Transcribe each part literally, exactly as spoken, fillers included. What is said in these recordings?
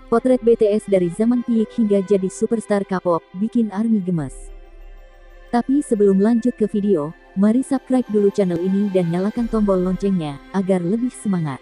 Potret B T S dari zaman peak hingga jadi superstar K-pop bikin ARMY gemes. Tapi sebelum lanjut ke video, mari subscribe dulu channel ini dan nyalakan tombol loncengnya agar lebih semangat.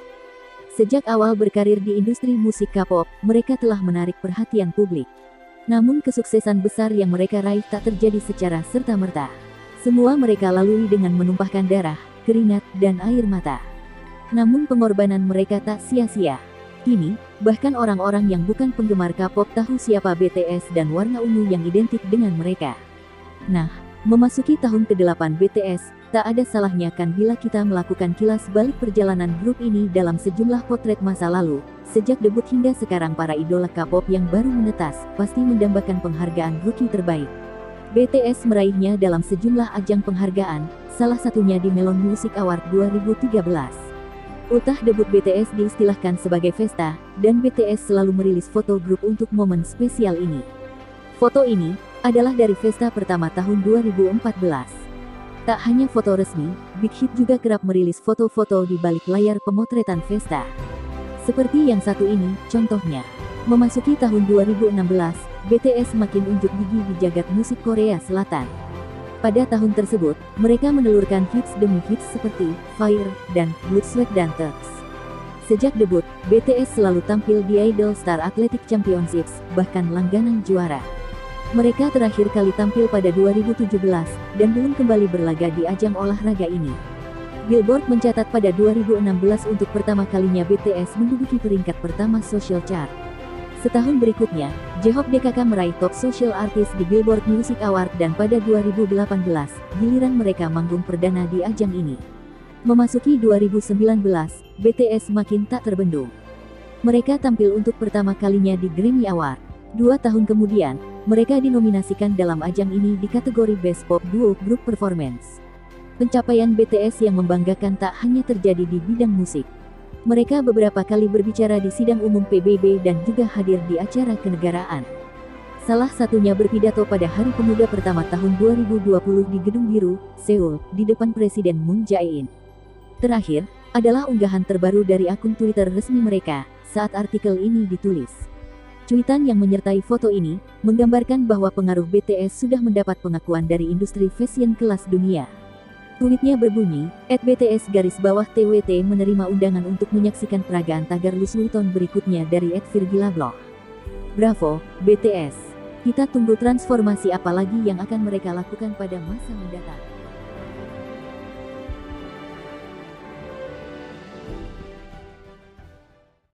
Sejak awal berkarir di industri musik K-pop, mereka telah menarik perhatian publik. Namun kesuksesan besar yang mereka raih tak terjadi secara serta-merta. Semua mereka lalui dengan menumpahkan darah, keringat, dan air mata. Namun pengorbanan mereka tak sia-sia. Kini, bahkan orang-orang yang bukan penggemar K-pop tahu siapa B T S dan warna ungu yang identik dengan mereka. Nah, memasuki tahun kedelapan B T S, tak ada salahnya kan bila kita melakukan kilas balik perjalanan grup ini dalam sejumlah potret masa lalu. Sejak debut hingga sekarang para idola K-pop yang baru menetas, pasti mendambakan penghargaan rookie terbaik. B T S meraihnya dalam sejumlah ajang penghargaan, salah satunya di Melon Music Award dua ribu tiga belas. Ultah debut B T S diistilahkan sebagai pesta, dan B T S selalu merilis foto grup untuk momen spesial ini. Foto ini adalah dari pesta pertama tahun dua ribu empat belas. Tak hanya foto resmi, Big Hit juga kerap merilis foto-foto di balik layar pemotretan pesta. Seperti yang satu ini, contohnya. Memasuki tahun dua ribu enam belas, B T S makin unjuk gigi di jagat musik Korea Selatan. Pada tahun tersebut, mereka menelurkan hits demi hits seperti Fire dan Blood, Sweat dan Tears. Sejak debut, B T S selalu tampil di Idol Star Athletic Championships, bahkan langganan juara. Mereka terakhir kali tampil pada dua ribu tujuh belas, dan belum kembali berlaga di ajang olahraga ini. Billboard mencatat pada dua ribu enam belas untuk pertama kalinya B T S menduduki peringkat pertama Social Chart. Setahun berikutnya, J-Hope D K K meraih Top Social Artist di Billboard Music Award dan pada dua ribu delapan belas, giliran mereka manggung perdana di ajang ini. Memasuki dua ribu sembilan belas, B T S makin tak terbendung. Mereka tampil untuk pertama kalinya di Grammy Award. Dua tahun kemudian, mereka dinominasikan dalam ajang ini di kategori Best Pop Duo Group Performance. Pencapaian B T S yang membanggakan tak hanya terjadi di bidang musik. Mereka beberapa kali berbicara di sidang umum P B B dan juga hadir di acara kenegaraan. Salah satunya berpidato pada Hari Pemuda pertama tahun dua ribu dua puluh di Gedung Biru, Seoul, di depan Presiden Moon Jae-in. Terakhir, adalah unggahan terbaru dari akun Twitter resmi mereka, saat artikel ini ditulis. Cuitan yang menyertai foto ini, menggambarkan bahwa pengaruh B T S sudah mendapat pengakuan dari industri fashion kelas dunia. Tweetnya berbunyi, at B T S garis bawah T W T menerima undangan untuk menyaksikan peragaan tagar Louis Vuitton berikutnya dari at Virgila Bloch. Bravo, B T S. Kita tunggu transformasi apa lagi yang akan mereka lakukan pada masa mendatang.